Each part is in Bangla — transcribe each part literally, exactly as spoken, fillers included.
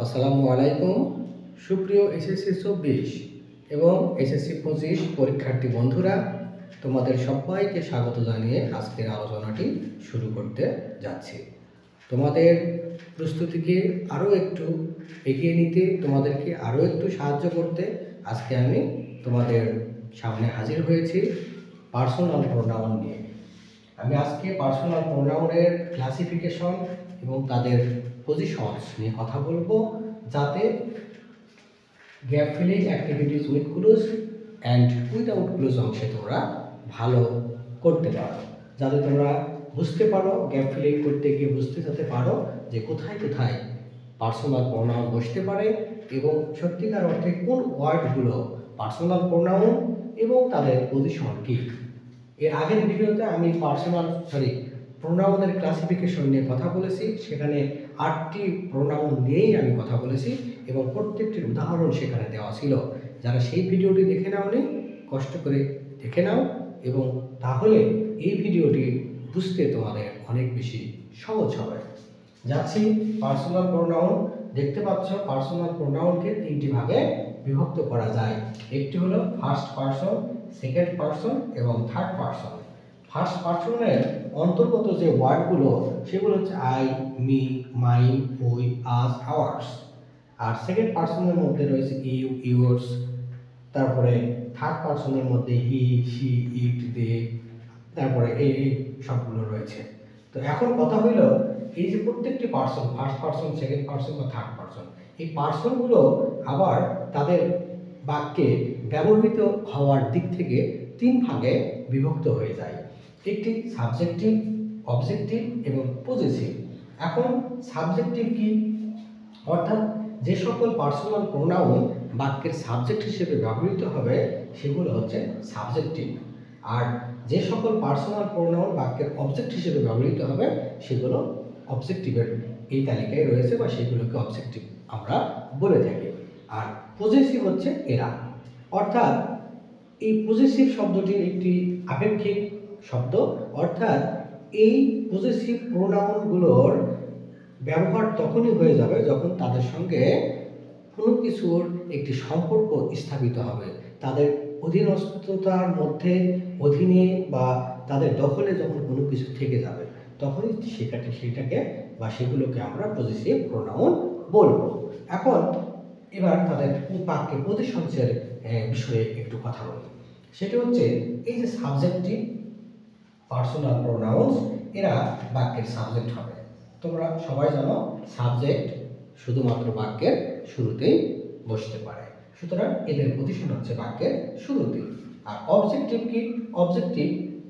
আসসালামু আলাইকুম। সুপ্রিয় এসএসসি চব্বিশ এবং এসএসসি পঁচিশ পরীক্ষার্থী বন্ধুরা, তোমাদের সবাইকে স্বাগত জানিয়ে আজকের আলোচনাটি শুরু করতে যাচ্ছি। তোমাদের প্রস্তুতিকে আরও একটু এগিয়ে নিতে, তোমাদেরকে আরও একটু সাহায্য করতে আজকে আমি তোমাদের সামনে হাজির হয়েছি পার্সোনাল প্রোনাউন নিয়ে। আমি আজকে পার্সোনাল প্রোনাউনের ক্লাসিফিকেশন এবং তাদের পজিশনস নিয়ে কথা বলবো, যাতে gap filling activities with clues and without clues অংশে তোমরা ভালো করতে পারো, যাতে তোমরা বুঝতে পারো, গ্যাপ ফিলিং করতে গিয়ে বুঝতে যেতে পারো যে কোথায় কোথায় পার্সোনাল প্রোনাউন বসতে পারে এবং সত্যিকার অর্থে কোন ওয়ার্ডগুলো পার্সোনাল প্রোনাউন এবং তাদের পজিশন কী। এর আগের ভিডিওতে আমি পার্সোনাল সরি প্রোনাউনের ক্লাসিফিকেশন নিয়ে কথা বলেছি। সেখানে আটটি প্রোনাউন নিয়েই আমি কথা বলেছি এবং প্রত্যেকটির উদাহরণ সেখানে দেওয়া ছিল। যারা সেই ভিডিওটি দেখে নাওনি, কষ্ট করে দেখে নাও এবং তাহলে এই ভিডিওটি বুঝতে তোমাদের অনেক বেশি সহজ হবে। যাচ্ছি পার্সোনাল প্রোনাউন। দেখতে পাচ্ছ পার্সোনাল প্রোনাউনকে তিনটি ভাগে বিভক্ত করা যায়। একটি হলো ফার্স্ট পারসন, সেকেন্ড পারসন এবং থার্ড পারসন। ফার্স্ট পারসনের অন্তর্গত যে ওয়ার্ডগুলো সেগুলো হচ্ছে I, me, mine, we, us, ours. আর সেকেন্ড পারসনের মধ্যে রয়েছে ইউ, ইউর্স। তারপরে থার্ড পারসনের মধ্যে হি, শি, ইট, দে, তারপরে এই সবগুলো রয়েছে। তো এখন কথা হলো, এই যে প্রত্যেকটি person, first person, second person বা থার্ড পারসন, এই পারসনগুলো আবার তাদের বাক্যে ব্যবহৃত হওয়ার দিক থেকে তিন ভাগে বিভক্ত হয়ে যায়। একটি সাবজেক্টিভ, অবজেক্টিভ এবং পজেসিভ। এখন সাবজেক্টিভ কি? অর্থাৎ যে সকল পার্সোনাল প্রোনাউন বাক্যের সাবজেক্ট হিসেবে ব্যবহৃত হবে সেগুলো হচ্ছে সাবজেক্টিভ। আর যে সকল পার্সোনাল প্রোনাউন বাক্যের অবজেক্ট হিসেবে ব্যবহৃত হবে সেগুলো অবজেক্টিভের এই তালিকায় রয়েছে বা সেগুলোকে অবজেক্টিভ আমরা বলে থাকি। আর পজেসিভ হচ্ছে এরা। অর্থাৎ এই পজেসিভ শব্দটি একটি আপেক্ষিক শব্দ। অর্থাৎ এই পজেসিভ প্রোনাউনগুলোর ব্যবহার তখনই হয়ে যাবে যখন তাদের সঙ্গে কোনো কিছুর একটি সম্পর্ক স্থাপিত হবে, তাদের অধীনস্থতার মধ্যে, অধীনে বা তাদের দখলে যখন কোনো কিছু থেকে যাবে, তখনই সেটাকে সেটাকে বা সেগুলোকে আমরা পজেসিভ প্রোনাউন বলবো। এখন এবার তাদের বাক্যে পজিশনসের বিষয়ে একটু কথা বলি। সেটা হচ্ছে এই যে সাবজেক্টিভ পার্সোনাল প্রোনাউন্স, এরা বাক্যের সাবজেক্ট হবে। তোমরা সবাই জানো সাবজেক্ট শুধুমাত্র বাক্যের শুরুতেই বসতে পারে, সুতরাং এদের পজিশন হচ্ছে বাক্যের শুরুতে। আর অবজেক্টিভ কি? অবজেক্টিভ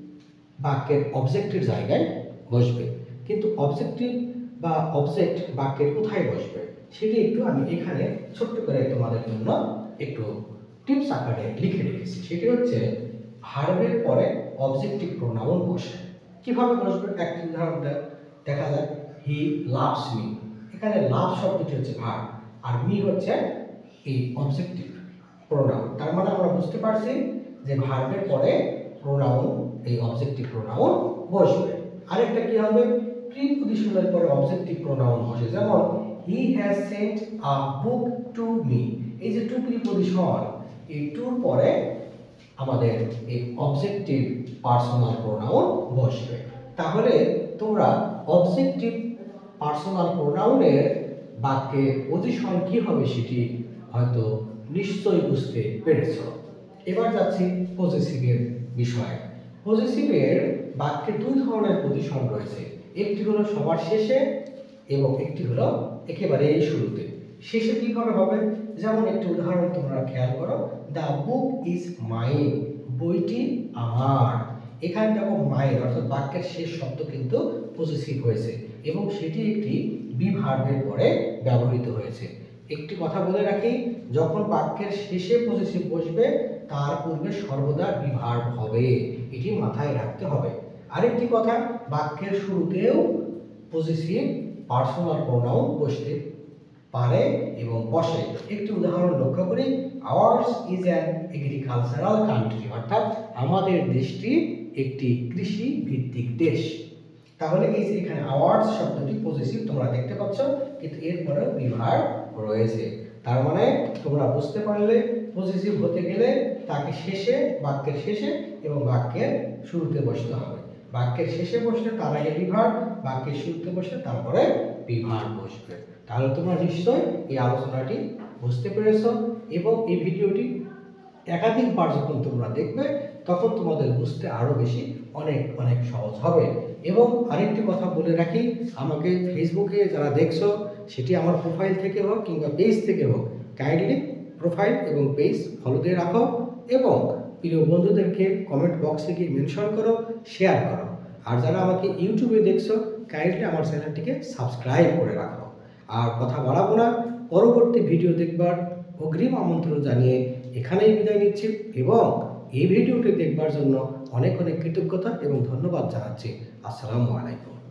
বাক্যের অবজেক্টের জায়গায় বসবে। কিন্তু অবজেক্টিভ বা অবজেক্ট বাক্যের কোথায় বসবে সেটি একটু আমি এখানে ছোট্ট করে তোমাদের জন্য একটু টিপস আকারে লিখে রেখেছি। সেটি হচ্ছে ভার্বের পরে অবজেক্টিভ প্রোনাউন বসে। কিভাবে বসবে একটি উদাহরণ দেখা যায়। He loves me. এখানে লাভ শব্দটি হচ্ছে ভার্ব আর মি হচ্ছে এই অবজেক্টিভ প্রোনাউন। তার মানে আমরা বুঝতে পারছি যে ভার্বের পরে প্রোনাউন, এই অবজেক্টিভ প্রোনাউন বসবে। আরেকটা কি হবে? প্রিপজিশনের পরে অবজেক্টিভ প্রোনাউন বসে। যেমন he has sent a book to me. এই যে টু প্রিপজিশন, এই টুর পরে আমাদের এই অবজেক্টিভ পার্সোনাল প্রোনাউন বসবে। তাহলে তোমরা অবজেক্টিভ পার্সোনাল প্রোনাউনের বাক্যে পজিশন কি হবে সেটি হয়তো নিশ্চয়ই বুঝতে পেরেছ। এবার যাচ্ছি পজেসিভের বিষয়ে। পজেসিভের বাক্যে দুই ধরনের পজিশন রয়েছে। একটি হলো সবার শেষে এবং একটি হলো একেবারে এই শুরুতে। শেষে কিভাবে হবে? যেমন একটি উদাহরণ তোমরা খেয়াল করো, দ্য বুক ইজ মাইন। বইটি আমার। এখানে দেখো মাইন অর্থাৎ বাক্যের শেষ শব্দ কিন্তু পজেসিভ হয়েছে এবং সেটি একটি বি ভার্বের পরে ব্যবহৃত হয়েছে। একটি কথা বলে রাখি, যখন বাক্যের শেষে পজেসিভ বসবে তার পূর্বে সর্বদা বি ভার্ব হবে, এটি মাথায় রাখতে হবে। আরেকটি কথা, বাক্যের শুরুতেও পজেসিভ পার্সোনাল প্রোনাউন বসতে পারে এবং বসে। একটি উদাহরণ লক্ষ্য করি, ours is an agricultural country. অর্থাৎ আমাদের দেশটি একটি কৃষি ভিত্তিক দেশ। তাহলে এই যে এখানে আওয়ার্স শব্দটি পজিটিভ তোমরা দেখতে পাচ্ছ, কিন্তু এরপরেও বি ভার্ব রয়েছে। তার মানে তোমরা বুঝতে পারলে পজিটিভ হতে গেলে তাকে শেষে, বাক্যের শেষে এবং বাক্যের শুরুতে বসতে হবে। বাক্যের শেষে বসলে তার আগে বি ভার্ব, বাক্যের শুরুতে বসলে তারপরে বি ভার্ব বসবে। তাহলে তোমরা নিশ্চয়ই এই আলোচনাটি বুঝতে পেরেছো এবং এই ভিডিওটি একাধিকবার যখন তোমরা দেখবে তখন তোমাদের বুঝতে আরও বেশি অনেক অনেক সহজ হবে। এবং আরেকটি কথা বলে রাখি, আমাকে ফেসবুকে যারা দেখছো সেটি আমার প্রোফাইল থেকে হোক কিংবা পেজ থেকে হোক, কাইন্ডলি প্রোফাইল এবং পেজ ফলো দিয়ে রাখো এবং প্রিয় বন্ধুদেরকে কমেন্ট বক্সে গিয়ে মেনশন করো, শেয়ার করো। আর যারা আমাকে ইউটিউবে দেখছো কাইন্ডলি আমার চ্যানেলটিকে সাবস্ক্রাইব করে রাখো। আর কথা বাড়াবো না, পরবর্তী ভিডিও দেখবার অগ্রিম আমন্ত্রণ জানিয়ে এখানেই বিদায় নিচ্ছি এবং এই ভিডিওটি দেখবার জন্য অনেক অনেক কৃতজ্ঞতা এবং ধন্যবাদ জানাচ্ছি। আসসালামু আলাইকুম।